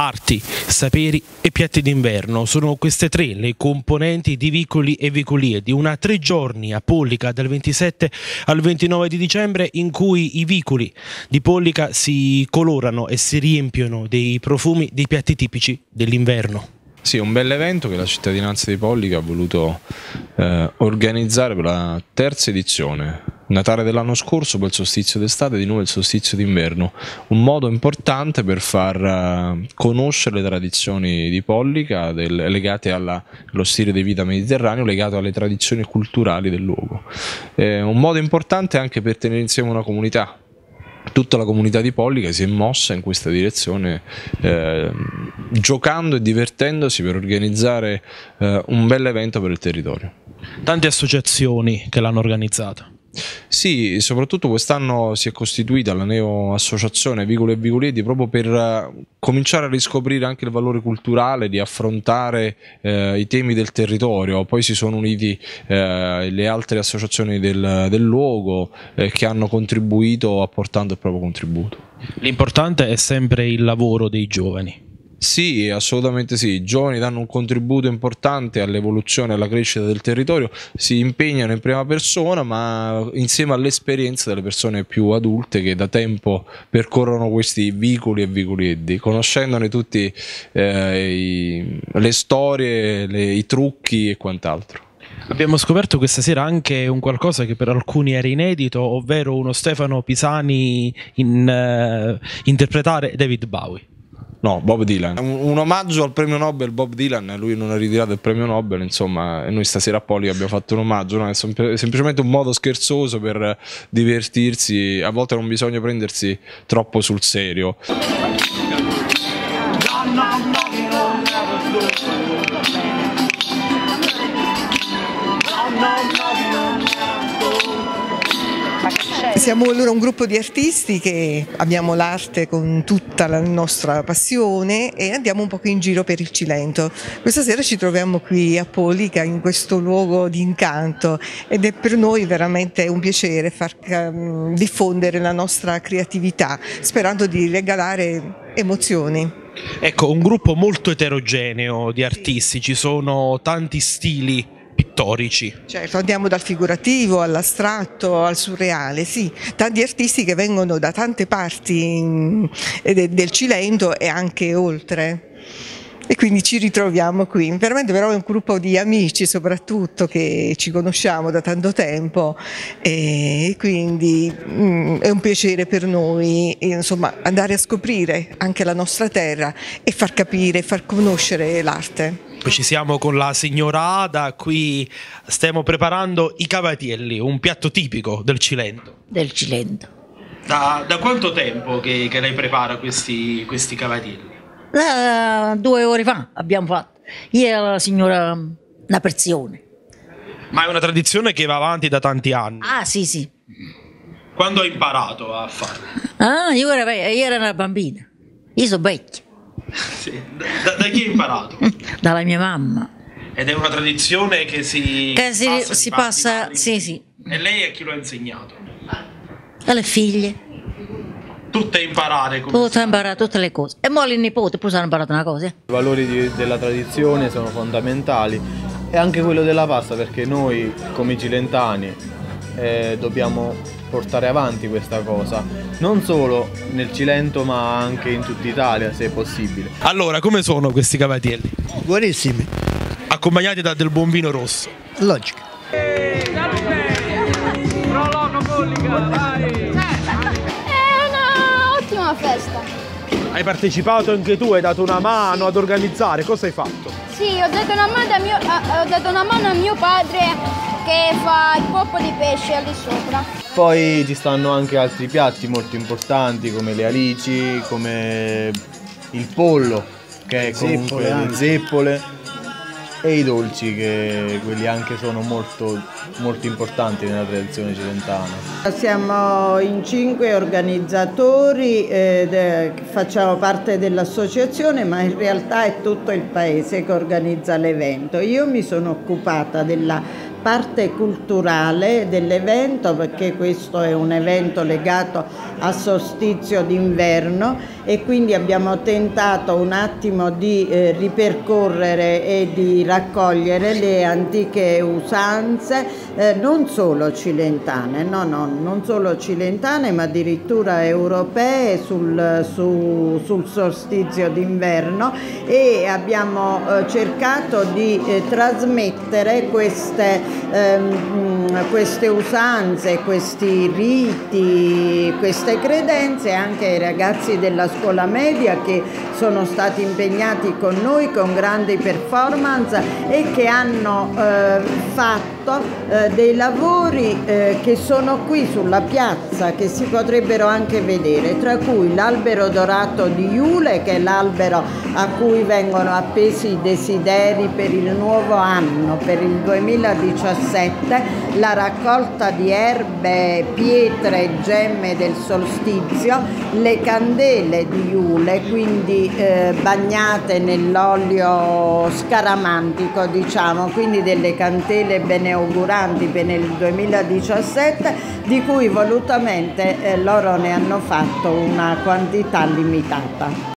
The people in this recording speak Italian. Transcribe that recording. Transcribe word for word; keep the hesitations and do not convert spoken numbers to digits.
Arti, saperi e piatti d'inverno sono queste tre le componenti di Vicoli e Vicolie di una tre giorni a Pollica dal ventisette al ventinove di dicembre, in cui i vicoli di Pollica si colorano e si riempiono dei profumi dei piatti tipici dell'inverno. Sì, un bel evento che la cittadinanza di Pollica ha voluto eh, organizzare per la terza edizione. Natale dell'anno scorso, poi il solstizio d'estate, di nuovo il solstizio d'inverno. Un modo importante per far uh, conoscere le tradizioni di Pollica del, legate alla, allo stile di vita mediterraneo, legato alle tradizioni culturali del luogo. Eh, un modo importante anche per tenere insieme una comunità. Tutta la comunità di Pollica si è mossa in questa direzione, eh, giocando e divertendosi per organizzare eh, un bel evento per il territorio. Tante associazioni che l'hanno organizzata. Sì, soprattutto quest'anno si è costituita la neo-associazione Vicoli e Vicolie proprio per uh, cominciare a riscoprire anche il valore culturale di affrontare uh, i temi del territorio. Poi si sono uniti uh, le altre associazioni del, del luogo uh, che hanno contribuito apportando il proprio contributo. L'importante è sempre il lavoro dei giovani. Sì, assolutamente sì, i giovani danno un contributo importante all'evoluzione e alla crescita del territorio, si impegnano in prima persona, ma insieme all'esperienza delle persone più adulte che da tempo percorrono questi vicoli e vicoletti, conoscendone tutti eh, i, le storie, le, i trucchi e quant'altro. Abbiamo scoperto questa sera anche un qualcosa che per alcuni era inedito, ovvero uno Stefano Pisani in, uh, interpretare David Bowie. No, Bob Dylan. Un, un omaggio al premio Nobel Bob Dylan, lui non ha ritirato il premio Nobel, insomma, e noi stasera a Pollica abbiamo fatto un omaggio, no? È semplicemente un modo scherzoso per divertirsi, a volte non bisogna prendersi troppo sul serio. Siamo allora un gruppo di artisti che abbiamo l'arte con tutta la nostra passione e andiamo un po' in giro per il Cilento. Questa sera ci troviamo qui a Pollica, in questo luogo di incanto, ed è per noi veramente un piacere far um, diffondere la nostra creatività, sperando di regalare emozioni. Ecco, un gruppo molto eterogeneo di artisti, ci sono tanti stili pittorici. Certo, andiamo dal figurativo all'astratto al surreale, sì, tanti artisti che vengono da tante parti in, de, del Cilento e anche oltre. E quindi ci ritroviamo qui, veramente però è un gruppo di amici soprattutto che ci conosciamo da tanto tempo e quindi mm, è un piacere per noi insomma andare a scoprire anche la nostra terra e far capire, far conoscere l'arte. Poi ci siamo con la signora Ada, qui stiamo preparando i cavatielli, un piatto tipico del Cilento. Del Cilento. Da, da quanto tempo che, che lei prepara questi, questi cavatielli? Da due ore fa abbiamo fatto. Io e la signora Naperzione. Ma è una tradizione che va avanti da tanti anni? Ah sì sì. Quando hai imparato a farlo? Ah, io ero, io ero una bambina. Io sono vecchia. Sì. Da, da chi hai imparato? Dalla mia mamma. Ed è una tradizione che si, che si passa, si passa sì sì. E lei a chi lo ha insegnato? Alle figlie. Tutte imparare come Tutte imparare tutte le cose. E mo' i nipoti poi hanno imparato una cosa. Eh? I valori di, della tradizione sono fondamentali e anche quello della pasta, perché noi come cilentani eh, dobbiamo portare avanti questa cosa, non solo nel Cilento ma anche in tutta Italia se è possibile. Allora, come sono questi cavatielli? Buonissimi. Accompagnati da del buon vino rosso. Logico. Festa. Hai partecipato anche tu, hai dato una mano ad organizzare, cosa hai fatto? Sì, ho dato una mano a mio, ho dato una mano a mio padre che fa il poppo di pesce lì sopra. Poi ci stanno anche altri piatti molto importanti come le alici, come il pollo, che è comunque le zeppole, e i dolci, che quelli anche sono molto, molto importanti nella tradizione cilentana. Siamo in cinque organizzatori, eh, facciamo parte dell'associazione, ma in realtà è tutto il paese che organizza l'evento. Io mi sono occupata della parte culturale dell'evento, perché questo è un evento legato al solstizio d'inverno e quindi abbiamo tentato un attimo di eh, ripercorrere e di raccogliere le antiche usanze, eh, non solo cilentane, no, no, non solo cilentane, ma addirittura europee sul, su, sul solstizio d'inverno, e abbiamo eh, cercato di eh, trasmettere queste, ehm, queste usanze, questi riti, queste credenze anche ai ragazzi della scuola media che sono stati impegnati con noi con grandi performance e che hanno eh, fatto eh, dei lavori eh, che sono qui sulla piazza, che si potrebbero anche vedere, tra cui l'albero dorato di Iule, che è l'albero a cui vengono appesi i desideri per il nuovo anno, per il duemiladiciassette, la raccolta di erbe, pietre e gemme del solstizio, le candele di Iule, quindi eh, bagnate nell'olio scaramantico, diciamo, quindi delle candele beneauguranti per il duemiladiciassette, di cui volutamente eh, loro ne hanno fatto una quantità limitata.